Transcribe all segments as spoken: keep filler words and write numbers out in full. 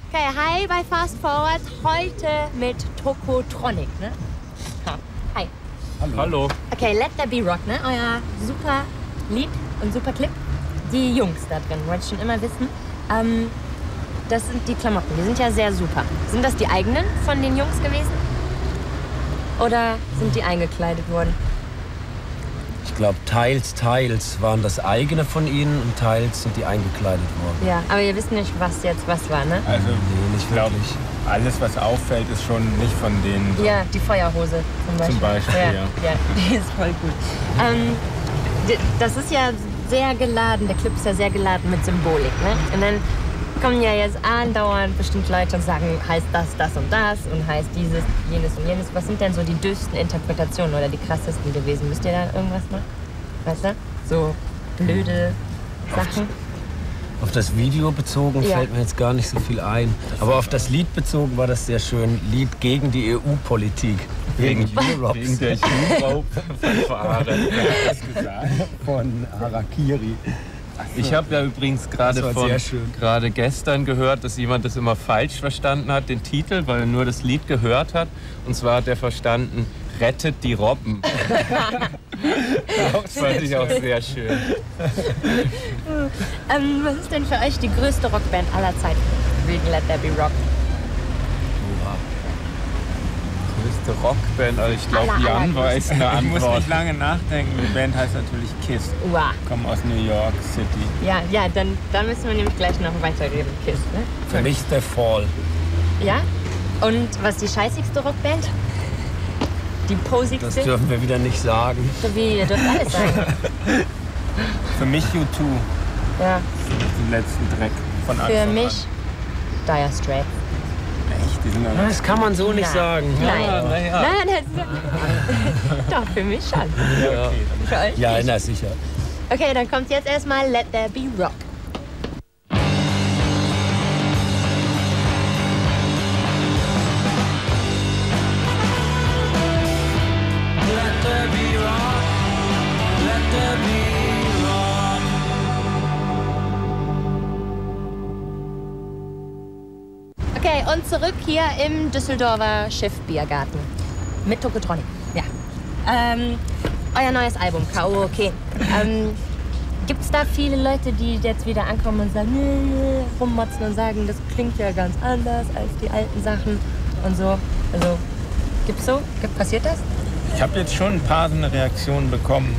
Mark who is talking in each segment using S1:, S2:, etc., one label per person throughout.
S1: Okay, hi bei Fast Forward. Heute mit Tokotronic, ne? Hi.
S2: Hallo. Hallo.
S1: Okay, Let There Be Rock, ne? Euer super Lied und super Clip. Die Jungs da drin, wollte ich schon immer wissen. Ähm, das sind die Klamotten, die sind ja sehr super. Sind das die eigenen von den Jungs gewesen? Oder sind die eingekleidet worden?
S2: Ich glaube, teils, teils waren das eigene von ihnen und teils sind die eingekleidet worden.
S1: Ja, aber ihr wisst nicht, was jetzt was war, ne?
S3: Also,
S2: nee, nicht
S3: glaub,
S2: wirklich.
S3: Alles, was auffällt, ist schon nicht von denen.
S1: Ja, die Feuerhose zum Beispiel.
S3: Zum Beispiel,
S1: ja.
S3: ja.
S1: Ja, die ist voll gut. Ähm, das ist ja sehr geladen, der Clip ist ja sehr geladen mit Symbolik, ne? Und dann kommen ja jetzt andauernd bestimmt Leute und sagen, heißt das, das und das und heißt dieses, jenes und jenes. Was sind denn so die dürfsten Interpretationen oder die krassesten gewesen? Müsst ihr da irgendwas machen? Weißt du? So blöde Sachen?
S2: Auf das Video bezogen
S1: Ja.
S2: fällt mir jetzt gar nicht so viel ein. Aber auf das Lied bezogen war das sehr schön. Lied gegen die E U-Politik. Gegen Europe.
S3: Wegen der Europe-Verfahren. Wer hat das gesagt?
S2: Von Harakiri.
S4: Ich habe ja übrigens gerade
S2: Das war
S4: von
S2: sehr schön.
S4: gerade gestern gehört, dass jemand das immer falsch verstanden hat, den Titel, weil er nur das Lied gehört hat. Und zwar hat er verstanden, rettet die Robben. Das fand ich auch sehr schön.
S1: Ähm, was ist denn für euch die größte Rockband aller Zeiten? Wegen Let There Be Rock.
S4: Größte Rockband, also ich glaube,
S1: Aller,
S4: Jan
S1: allergrößte.
S4: weiß eine
S3: Ich muss
S4: Antwort.
S3: nicht lange nachdenken. Die Band heißt natürlich Kiss.
S1: Wow.
S3: Kommen aus New York City.
S1: Ja, ja, dann, dann müssen wir nämlich gleich noch weiterreden. Kiss, ne?
S2: Für mich ist der Fall.
S1: Ja? Und was ist die scheißigste Rockband? Die
S2: Das
S1: posigste?
S2: dürfen wir wieder nicht sagen.
S1: So wie, ihr dürft alles sagen.
S3: Für mich U zwei.
S1: Ja.
S3: Den letzten Dreck von Anfang
S1: Für
S3: an.
S1: mich Dire Straits.
S3: Echt? Die sind aber
S2: Das kann man so nicht
S1: Nein.
S2: sagen.
S1: Nein.
S4: Ja, na ja.
S1: Nein, das doch, für mich schon.
S3: ja, okay.
S1: Für euch
S2: Ja,
S1: nicht.
S2: na sicher.
S1: Okay, dann kommt jetzt erstmal Let There Be Rock. Okay, und zurück hier im Düsseldorfer Schiffbiergarten. Mit Tokotronic. Ja. Ähm, euer neues Album, K O Okay. Ähm, Gibt es da viele Leute, die jetzt wieder ankommen und sagen, nee, rummotzen und sagen, das klingt ja ganz anders als die alten Sachen und so? Also, gibt's so? Gibt, passiert das?
S3: Ich habe jetzt schon ein paar so eine Reaktionen bekommen.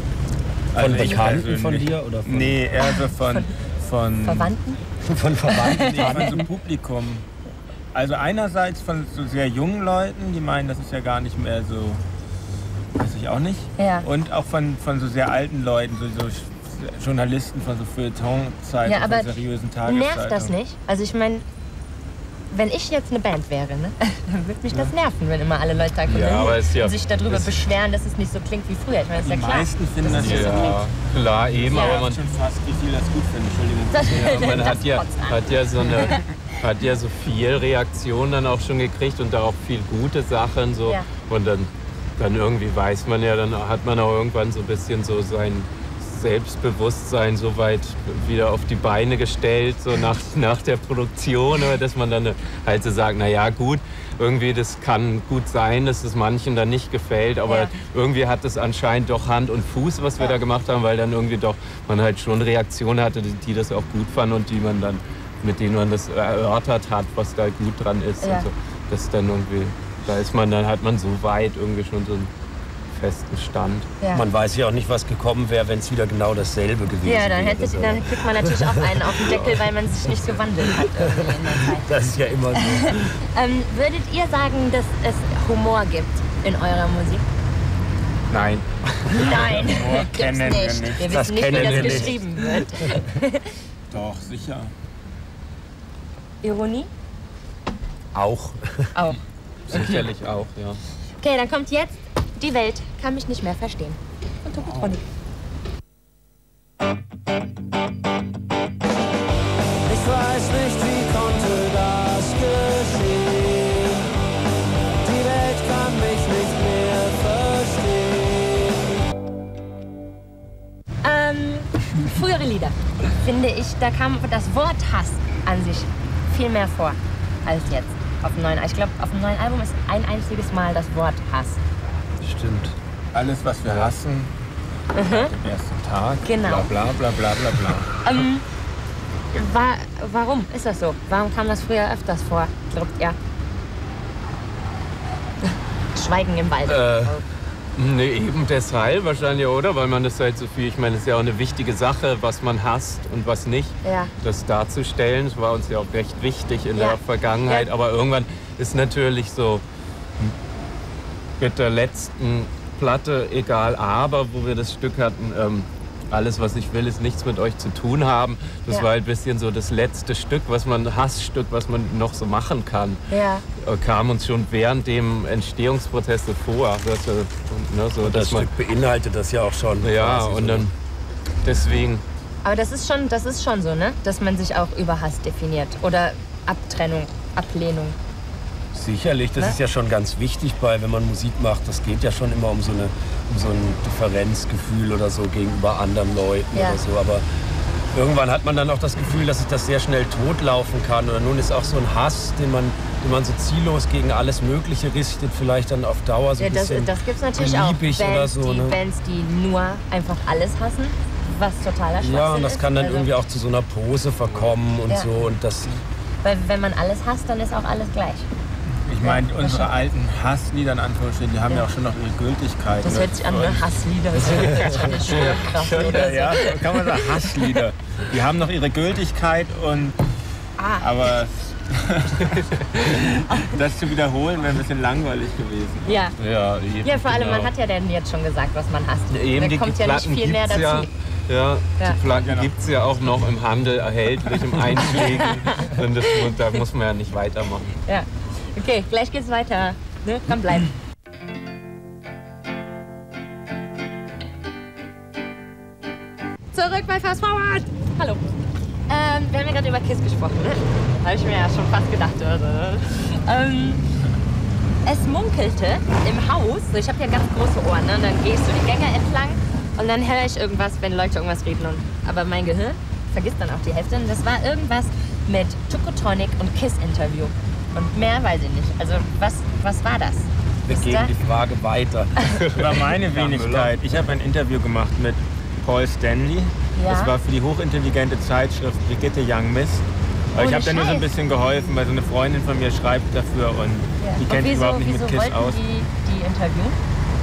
S2: Von
S3: ich
S2: Bekannten von
S3: persönlich.
S2: dir? Oder von
S3: Nee, eher so von... von
S1: Verwandten?
S2: Von Verwandten?
S3: Nee, von so Publikum. Also einerseits von so sehr jungen Leuten, die meinen, das ist ja gar nicht mehr so, weiß ich auch nicht.
S1: Ja.
S3: Und auch von, von so sehr alten Leuten, so, so Journalisten von so Feuilleton-Zeitungen,
S1: Ja, aber
S3: von seriösen Tageszeitungen.
S1: nervt das nicht? Also ich meine, wenn ich jetzt eine Band wäre, ne, dann würde mich das nerven, wenn immer alle Leute da kommen
S4: Ja, aber ist ja-
S1: und sich darüber
S4: ist-
S1: beschweren, dass es nicht so klingt wie früher. Ich meine, das ist
S3: Die
S1: ja klar.
S3: meisten finden das,
S1: ist
S3: ja
S1: so
S4: Ja, klar, eben,
S1: Ja.
S4: aber man,
S3: schon fast, wie viel das gut finden. Entschuldigung.
S1: Das,
S4: ja, man
S1: das
S4: hat, ja,
S1: kotzt an.
S4: hat, ja so eine, hat ja so viel Reaktion dann auch schon gekriegt und da auch viel gute Sachen. So.
S1: Ja.
S4: Und dann, dann irgendwie weiß man ja, dann hat man auch irgendwann so ein bisschen so sein Selbstbewusstsein so weit wieder auf die Beine gestellt, so nach, nach der Produktion, oder dass man dann halt so sagt, naja gut, irgendwie das kann gut sein, dass es manchen dann nicht gefällt, aber
S1: Ja.
S4: irgendwie hat es anscheinend doch Hand und Fuß, was wir
S1: Ja.
S4: da gemacht haben, weil dann irgendwie doch man halt schon Reaktionen hatte, die, die das auch gut fanden und die man dann, mit denen man das erörtert hat, was da gut dran ist.
S1: Ja.
S4: Und so. Das dann irgendwie, da ist man, dann hat man so weit irgendwie schon so einen festen Stand.
S1: Ja.
S2: Man weiß ja auch nicht, was gekommen wäre, wenn es wieder genau dasselbe gewesen
S1: Ja, dann,
S2: wäre.
S1: hättet, dann kriegt man natürlich auch einen auf den Deckel, weil man sich nicht gewandelt hat irgendwie in der Zeit.
S2: Das ist ja immer so.
S1: Ähm, würdet ihr sagen, dass es Humor gibt in eurer Musik?
S4: Nein.
S1: Nein,
S3: Humor
S1: gibt's
S3: kennen wir
S1: nicht.
S3: nicht.
S1: Wir
S2: Das
S1: wissen nicht, wie
S2: kennen
S1: das
S2: wir nicht.
S1: geschrieben wird.
S3: Doch, sicher.
S1: Ironie?
S2: Auch.
S1: Auch.
S4: Sicherlich auch, ja.
S1: Okay, dann kommt jetzt Die Welt kann mich nicht mehr verstehen. Von Tokotronic.
S5: Ich weiß nicht, wie konnte das geschehen. Die Welt kann mich nicht mehr verstehen.
S1: Ähm, frühere Lieder, finde ich, da kam das Wort Hass an sich, viel mehr vor als jetzt auf dem neuen. Ich glaube, auf dem neuen Album ist ein einziges Mal das Wort Hass.
S2: Stimmt.
S3: Alles, was wir hassen,
S1: Mhm.
S3: am ersten Tag,
S1: Genau.
S3: bla bla bla bla bla bla.
S1: Ähm, war, warum ist das so? Warum kam das früher öfters vor, glaubt ihr? Schweigen im Wald.
S4: Äh, Nee, eben deshalb wahrscheinlich, oder? Weil man das halt so viel, ich meine, es ist ja auch eine wichtige Sache, was man hasst und was nicht.
S1: Ja.
S4: Das darzustellen, das war uns ja auch recht wichtig in
S1: Ja.
S4: der Vergangenheit.
S1: Ja.
S4: Aber irgendwann ist natürlich so mit der letzten Platte, egal, aber wo wir das Stück hatten, ähm, alles, was ich will, ist nichts mit euch zu tun haben. Das
S1: Ja.
S4: war halt ein bisschen so das letzte Stück, was man, Hassstück, was man noch so machen kann.
S1: Ja.
S4: Äh, kam uns schon während dem Entstehungsprozess so vor. Dass, wir- ne, so,
S2: Das
S4: dass man,
S2: Stück beinhaltet das ja auch schon.
S4: ja,
S2: quasi
S4: und
S2: so.
S4: dann deswegen,
S1: Aber das ist schon, das ist schon so, ne? Dass man sich auch über Hass definiert. Oder Abtrennung, Ablehnung.
S2: Sicherlich, das
S1: Ne?
S2: ist ja schon ganz wichtig bei, wenn man Musik macht. Das geht ja schon immer um so, eine, um so ein Differenzgefühl oder so gegenüber anderen Leuten
S1: Ja.
S2: oder so. Aber irgendwann hat man dann auch das Gefühl, dass sich das sehr schnell totlaufen kann. Oder nun ist auch so ein Hass, den man, den man so ziellos gegen alles Mögliche richtet, vielleicht dann auf Dauer so
S1: Ja,
S2: ein
S1: das
S2: bisschen
S1: das gibt es natürlich auch.
S2: beliebig
S1: Bands,
S2: oder so.
S1: die,
S2: Ne?
S1: Bands, die nur einfach alles hassen, was totaler Schwachsinn ist.
S2: Ja, und das kann dann
S1: Also,
S2: irgendwie auch zu so einer Pose verkommen und
S1: Ja.
S2: so. Und das,
S1: Weil wenn man alles hasst, dann ist auch alles gleich.
S3: Ich meine,
S1: Ja,
S3: unsere
S1: das
S3: alten Hasslieder, in Anführungsstrichen, die haben ja.
S1: Ja.
S3: auch schon noch ihre Gültigkeit.
S1: Das
S3: ne?
S1: hört sich an, ne?
S3: Und-
S1: Hasslieder. Das hört sich an, Störkraft oder so.
S3: Ja, kann man sagen, Hasslieder. Die haben noch ihre Gültigkeit und
S1: Ah,
S3: aber das zu wiederholen wäre ein bisschen langweilig gewesen.
S1: ja.
S4: ja, eben,
S1: Ja, vor allem,
S4: genau.
S1: man hat ja dann jetzt schon gesagt, was man hasst.
S4: Eben,
S1: da
S4: die
S1: kommt ja nicht
S4: Platten
S1: viel mehr
S4: gibt's
S1: dazu.
S4: Ja, ja,
S1: Ja.
S4: die Platten
S3: Genau.
S4: gibt es ja auch noch im Handel erhältlich, im Einschlägen. Und das, mu- da muss man ja nicht weitermachen.
S1: Ja. Okay, gleich geht's weiter. Ne? Komm, bleib. Zurück bei Fast Forward! Hallo. Ähm, wir haben ja gerade über Kiss gesprochen, ne? Habe ich mir ja schon fast gedacht. Also. Ähm, es munkelte im Haus, so ich habe ja ganz große Ohren, ne? Und dann gehst du die Gänge entlang und dann höre ich irgendwas, wenn Leute irgendwas reden. Und, aber mein Gehirn vergisst dann auch die Hälfte. Und das war irgendwas mit Tokotronic und Kiss-Interview. Und mehr weiß ich nicht. Also was, was war das?
S2: wir
S1: Ist
S2: geben
S1: da-
S2: die Frage weiter.
S3: Das war meine Wenigkeit. Ich habe ein Interview gemacht mit Paul Stanley.
S1: Ja.
S3: Das war für die hochintelligente Zeitschrift Brigitte Young Miss. Aber ich
S1: Ohne
S3: habe da nur so ein
S1: Scheiß.
S3: bisschen geholfen, weil so eine Freundin von mir schreibt dafür und
S1: Ja.
S3: die
S1: Und
S3: kennt sich
S1: wieso,
S3: überhaupt nicht
S1: wieso
S3: mit Kiss
S1: wollten
S3: aus.
S1: die, die interviewen?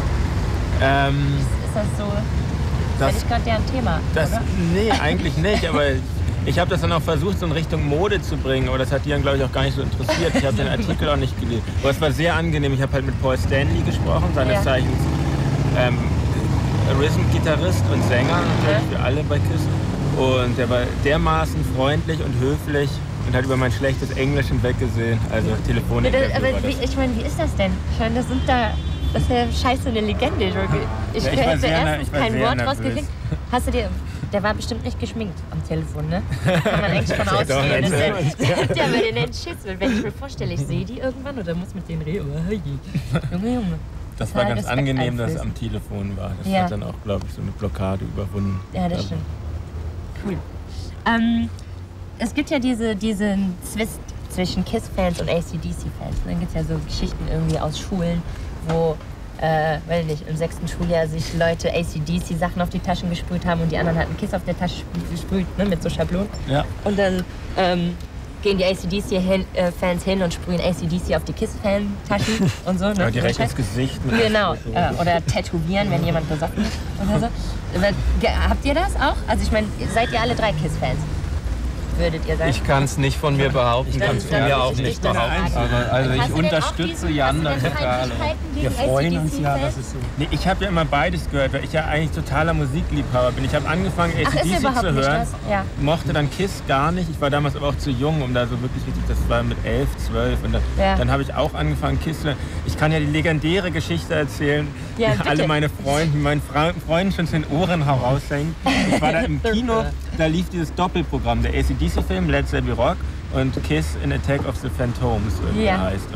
S3: Ähm,
S1: Ist das so?
S3: das,
S1: Das ist gerade deren Thema,
S3: das,
S1: oder?
S3: nee, eigentlich nicht, aber ich habe das dann auch versucht, so in Richtung Mode zu bringen, aber das hat die dann, glaube ich, auch gar nicht so interessiert. Ich habe den Artikel auch nicht gelesen. Aber es war sehr angenehm. Ich habe halt mit Paul Stanley gesprochen, seines
S1: Ja.
S3: Zeichens ähm, Rhythm-Gitarrist und Sänger, natürlich für alle bei Kiss. Und der war dermaßen freundlich und höflich und hat über mein schlechtes Englisch hinweggesehen. Also
S1: Ja,
S3: Telefoninterview
S1: das, aber
S3: war
S1: wie,
S3: das.
S1: ich meine, wie ist das denn? Ich meine, das sind da, das ist ja scheiße eine Legende. Ich, ich,
S3: Ja, ich war
S1: hätte
S3: sehr ner-
S1: erstens
S3: ich war
S1: kein
S3: sehr
S1: Wort
S3: nervös.
S1: rausgekriegt. Hast du dir, der war bestimmt nicht geschminkt am Telefon, ne? Kann man eigentlich von
S3: Doch,
S1: ausgehen. Das
S3: natürlich.
S1: ist der bei den Schiss. Wenn ich mir vorstelle, ich sehe die irgendwann oder muss mit denen reden. Oh, hey. Junge, Junge.
S3: Das war
S1: total
S3: ganz
S1: Respekt
S3: angenehm, dass es
S1: einflößen.
S3: am Telefon war. Das
S1: Ja.
S3: hat dann auch, glaube ich, so eine Blockade überwunden.
S1: Ja, das
S3: Also,
S1: stimmt. Cool. Ähm, es gibt ja diese, diesen Zwist zwischen Kiss-Fans und A C D C-Fans. Dann gibt es ja so Geschichten irgendwie aus Schulen, wo, äh, weiß nicht, im sechsten Schuljahr sich Leute A C D C-Sachen auf die Taschen gesprüht haben und die anderen hatten Kiss auf der Tasche gesprüht, ne, mit so Schablonen.
S3: Ja.
S1: Und dann ähm, gehen die A C D C-Fans hin und sprühen A C D C auf die Kiss-Fan-Taschen und so. Ne?
S3: Ja, direkt
S1: So ein
S3: ins Gesicht. Mit
S1: Genau, äh, oder tätowieren, wenn jemand besoffen ist oder so. Aber, ge- habt ihr das auch? Also ich meine, seid ihr alle drei Kiss-Fans? Würdet ihr sagen?
S4: Ich kann es nicht von mir behaupten.
S1: Dann-
S2: kann's von
S1: dann
S2: mir
S1: würde
S2: auch
S1: ich
S2: nicht
S1: dich das
S2: behaupten.
S1: fragen.
S4: Aber, also ich
S1: Hast du denn auch
S4: unterstütze
S1: diesen-
S4: Jan da
S1: hast du denn
S4: total.
S1: Feindlichkeiten gegen
S2: Wir freuen uns ja,
S1: A C D C-Fans?
S2: dass es so.
S3: Nee, ich habe ja immer beides gehört, weil ich ja eigentlich totaler Musikliebhaber bin. Ich habe angefangen,
S1: Ach, ist
S3: A C D C
S1: überhaupt
S3: zu
S1: nicht
S3: hören,
S1: das? Ja.
S3: mochte dann Kiss gar nicht. Ich war damals aber auch zu jung, um da so wirklich richtig, das war mit elf, zwölf. Und da,
S1: Ja.
S3: dann habe ich auch angefangen, Kiss zu hören. Ich kann ja die legendäre Geschichte erzählen,
S1: Ja,
S3: die
S1: bitte.
S3: alle meine Freunde, meinen Fra Freunden schon zu den Ohren heraushängen. Ich war da im Kino, da lief dieses Doppelprogramm, der A C D C-Film Let There Be Rock und Kiss in Attack of the Phantoms irgendwie
S1: Ja.
S3: heißt. Und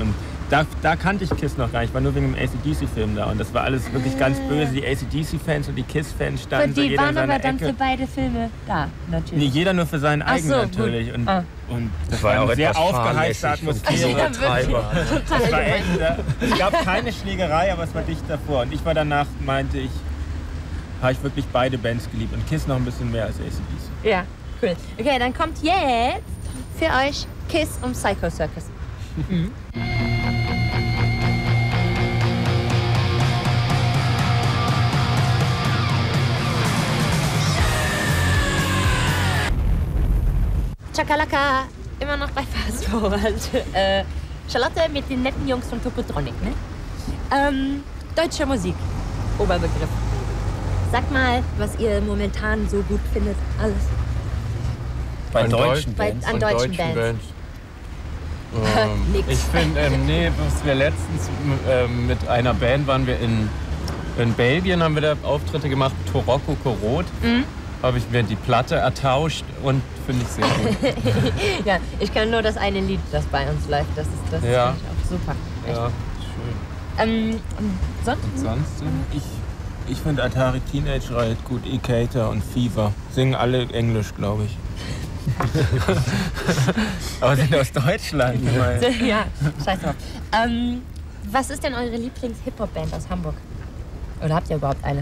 S3: Da, da kannte ich Kiss noch gar nicht, ich war nur wegen dem A C D C-Film da und das war alles wirklich ganz böse. Die A C D C-Fans und die Kiss-Fans
S1: Für
S3: standen so
S1: die
S3: jeder in
S1: waren
S3: seiner
S1: aber dann
S3: Ecke.
S1: für beide Filme da,
S3: Nee,
S1: natürlich.
S3: jeder nur für seinen
S1: Ach
S3: eigenen
S1: so, gut.
S3: natürlich. Und,
S1: Ah.
S3: und das
S2: war ja
S3: war
S2: auch
S3: eine sehr
S2: etwas
S3: aufgeheizte
S2: fahrlässig von
S3: Atmosphäre.
S2: Kiss. Übertreiber.
S1: Total
S3: Es, war
S1: gemein.
S3: echt, äh, es gab keine Schlägerei, aber es war dicht davor. Und ich war danach, meinte ich, habe ich wirklich beide Bands geliebt. Und Kiss noch ein bisschen mehr als A C D C.
S1: Ja, cool. Okay, dann kommt jetzt für euch Kiss und Psycho Circus. Chakalaka, immer noch bei Fast Forward. Äh, Charlotte mit den netten Jungs von Tokotronic, ne? Ähm, deutsche Musik, Oberbegriff. Sag mal, was ihr momentan so gut findet, alles.
S2: Bei
S4: An
S2: deutschen
S1: Bei-
S2: Bands.
S1: an
S4: Von
S1: deutschen Bands.
S4: Ähm,
S1: Nix.
S4: ich finde, ähm, nee, was wir letztens ähm, mit einer Band waren wir in, in Belgien, haben wir da Auftritte gemacht, Torocco Corot.
S1: Mhm.
S4: Habe ich mir die Platte ertauscht und finde ich sehr gut.
S1: Ja, ich kann nur das eine Lied, das bei uns läuft. Das ist das
S4: Ja.
S1: finde ich auch super. Echt.
S4: Ja, schön.
S1: Ähm, und sonst?
S4: Und sonst?
S3: Ich, ich finde Atari Teenage Riot gut, E-Cater und Fever. Singen alle Englisch, glaube ich. Aber sind aus Deutschland. Ich meine.
S1: Ja, scheiß drauf. Ähm, was ist denn eure Lieblings-Hip-Hop-Band aus Hamburg? Oder habt ihr überhaupt eine?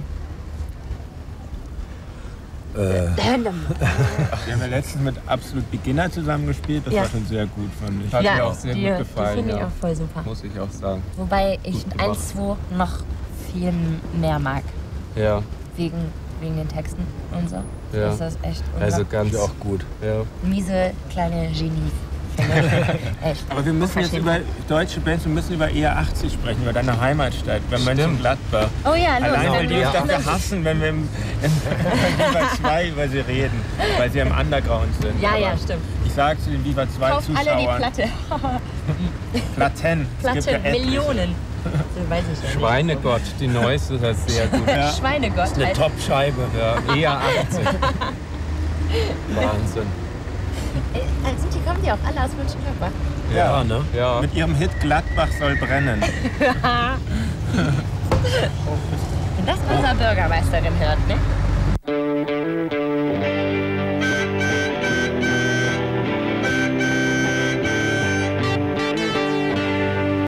S2: Äh,
S3: Wir haben ja letztens mit Absolut Beginner zusammengespielt. Das
S1: Ja.
S3: war schon sehr gut, fand ich.
S4: Hat
S1: Ja,
S4: mir auch sehr
S1: die,
S4: gut gefallen.
S1: Die finde ich
S4: ja.
S1: auch voll super.
S4: Muss ich auch sagen.
S1: Wobei ich
S4: Gut gemacht.
S1: eins, zwei noch viel mehr mag.
S4: Ja,
S1: Wegen, wegen den Texten und so.
S4: Ja.
S1: Das ist echt
S4: also
S1: unglaublich.
S4: ganz
S2: auch gut.
S4: Ja.
S1: miese kleine Genie. Echt.
S3: Aber wir müssen jetzt über deutsche Bands, wir müssen über E R achtzig sprechen, über deine Heimatstadt, über Mönchengladbach.
S1: Oh ja, los.
S3: Allein, weil die uns
S1: Ja.
S3: dafür hassen, wenn wir im, im Viva zwei über sie reden, weil sie im Underground sind.
S1: Ja,
S3: Aber
S1: ja, stimmt.
S3: Ich sage zu den Viva zwei
S1: Kauft alle die
S3: Zuschauern,
S1: Platte.
S3: Platten. Es gibt
S1: Platte,
S3: ja etliche.
S1: Millionen. So weiß ich ja nicht.
S4: Schweinegott, die neueste, das ist sehr gut.
S3: Ja.
S1: Schweinegott.
S2: Eine
S1: Alter.
S2: Top-Scheibe.
S4: Ja, E R achtzig. Wahnsinn.
S1: Äh, Also die kommen ja auch alle aus Mönchengladbach.
S2: Ja, ne?
S4: Ja,
S3: Mit ihrem Hit Gladbach soll brennen.
S1: Wenn das unsere Bürgermeisterin hört, ne?